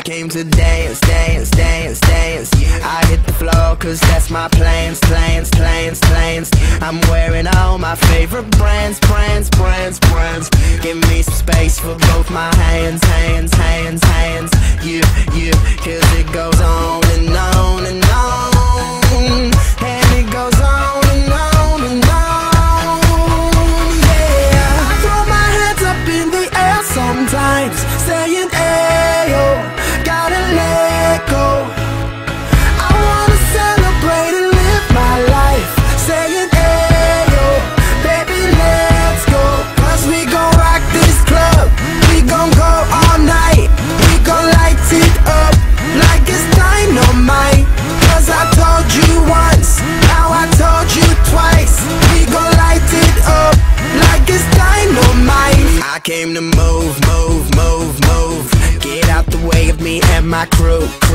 came to dance, dance, dance, dance. I hit the floor cause that's my plans, plans, plans, plans. I'm wearing all my favorite brands, brands, brands, brands. Give me some space for both my hands, hands, hands, hands. You, cause it goes on and on and on. And it goes on and on and on. Yeah, I throw my hands up in the air sometimes, saying ayo, gotta let go. I wanna celebrate and live my life, saying ayo, baby let's go. Cause we gon' rock this club, we gon' go all night. We gon' light it up like it's dynamite. Cause I told you once, now I told you twice. We gon' light it up like it's dynamite. I came to move, move, move, move. Get out the way of me and my crew.